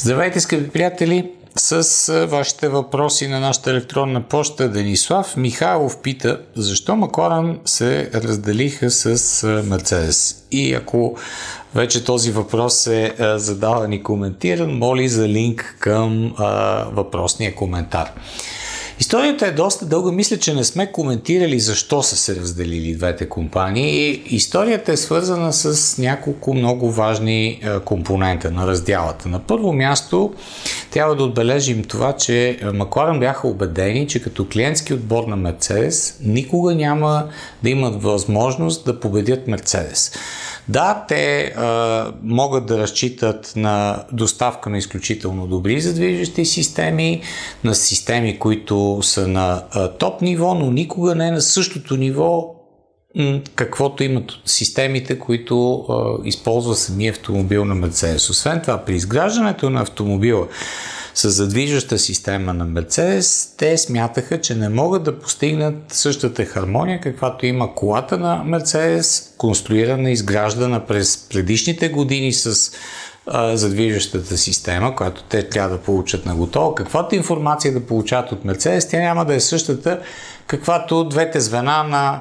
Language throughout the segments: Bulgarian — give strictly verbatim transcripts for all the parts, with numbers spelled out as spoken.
Здравейте, скъпи приятели! С вашите въпроси на нашата електронна поща Денислав Михайлов пита: защо Макларен се разделиха с Мерцедес? И ако вече този въпрос е задаван и коментиран, моли за линк към а, въпросния коментар. Историята е доста дълга. Мисля, че не сме коментирали защо са се разделили двете компании. Историята е свързана с няколко много важни компонента на разделата. На първо място трябва да отбележим това, че Макларен бяха убедени, че като клиентски отбор на Мерцедес никога няма да имат възможност да победят Мерцедес. Да, те а, могат да разчитат на доставка на изключително добри задвижващи системи, на системи, които са на а, топ ниво, но никога не на същото ниво, м- каквото имат системите, които а, използва самия автомобил на Мерцедес. Освен това, при изграждането на автомобила с задвижваща система на Мерцедес, те смятаха, че не могат да постигнат същата хармония, каквато има колата на Мерцедес, конструирана и изграждана през предишните години с а, задвижващата система, която те трябва да получат на готово. Каквато информация да получат от Мерцедес, тя няма да е същата, каквато двете звена на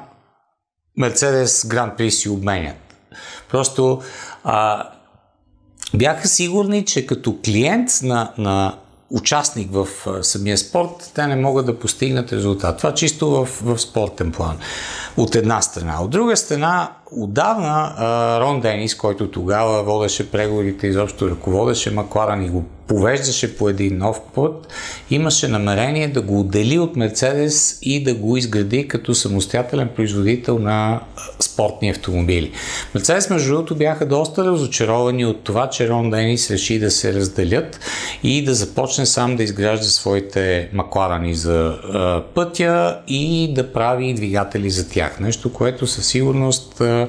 Мерцедес Гран При си обменят. Просто а, бяха сигурни, че като клиент на, на участник в самия спорт, те не могат да постигнат резултат. Това чисто в, в спортен план. От една страна. От друга страна, отдавна Рон Денис, който тогава водеше преговорите, изобщо ръководеше Макларен и го повеждаше по един нов път, имаше намерение да го отдели от Мерцедес и да го изгради като самостоятелен производител на спортни автомобили. Мерцедес, между другото, бяха доста разочаровани от това, че Рон Денис реши да се разделят и да започне сам да изгражда своите Макларени за а, пътя и да прави двигатели за тях. Нещо, което със сигурност а,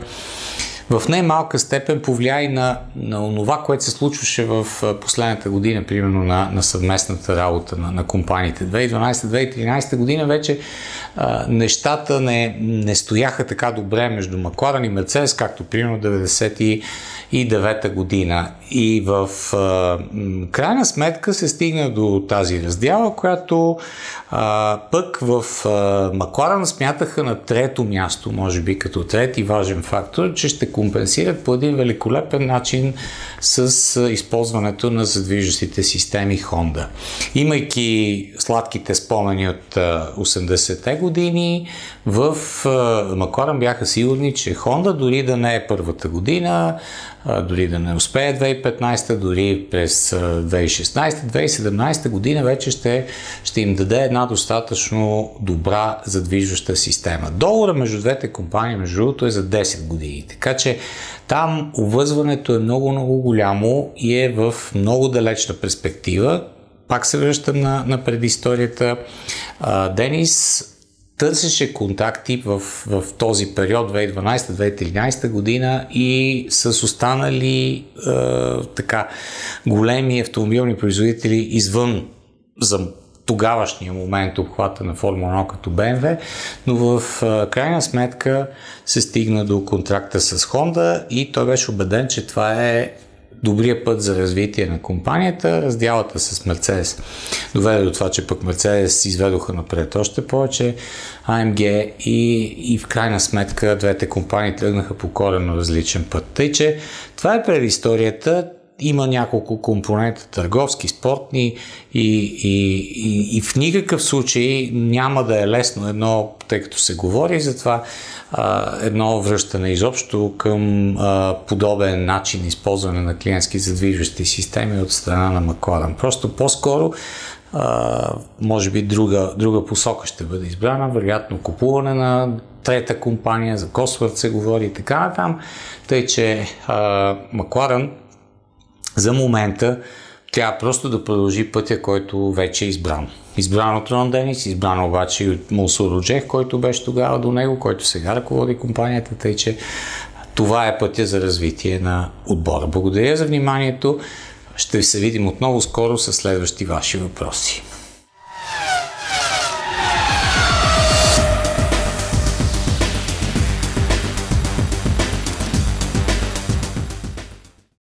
в най-малка степен повлия и на, на това, което се случваше в последната година, примерно на, на съвместната работа на, на компаниите. две хиляди и дванадесета - две хиляди и тринадесета година вече а, нещата не, не стояха така добре между Макларен и Мерцедес, както примерно деветдесет и девета година. И в а, крайна сметка се стигна до тази раздяла, която а, пък в а, Макларен смятаха на трето място, може би като трети важен фактор, че ще компенсират по един великолепен начин с а, използването на задвижващите системи Honda. Имайки сладките спомени от а, осемдесетте години, в а, Макларен бяха сигурни, че Honda дори да не е първата година, дори да не успее две хиляди и петнадесета, дори през две хиляди и шестнадесета - две хиляди и седемнадесета година вече ще, ще им даде една достатъчно добра задвижваща система. Договора между двете компании, между другото, е за десет години. Така че там увързването е много-много голямо и е в много далечна перспектива. Пак се връщам на, на предисторията. Денис търсеше контакти в, в този период две хиляди и дванадесета - две хиляди и тринадесета година и с останали е, така големи автомобилни производители извън за тогавашния момент обхвата на Формула едно като Б М В, но в е, крайна сметка се стигна до контракта с Honda и той беше убеден, че това е добрия път за развитие на компанията. Разделата с Мерцедес доведе до това, че пък Мерцедес изведоха напред още повече А М Г и, и в крайна сметка двете компании тръгнаха по коренно различен път. Тъй, че това е предисторията. Има няколко компонента, търговски, спортни и, и, и, и в никакъв случай няма да е лесно едно, тъй като се говори за това, едно връщане изобщо към а, подобен начин използване на клиентски задвижващи системи от страна на Макларен. Просто по-скоро а, може би друга, друга посока ще бъде избрана, вероятно купуване на трета компания, за Косворт се говори и така натам. Тъй, че а, Макларен за момента трябва просто да продължи пътя, който вече е избран. Избран от Рон Денис, избран обаче и от Мансур Роджех, който беше тогава до него, който сега ръководи компанията, тъй че това е пътя за развитие на отбора. Благодаря за вниманието. Ще се видим отново скоро с следващи ваши въпроси.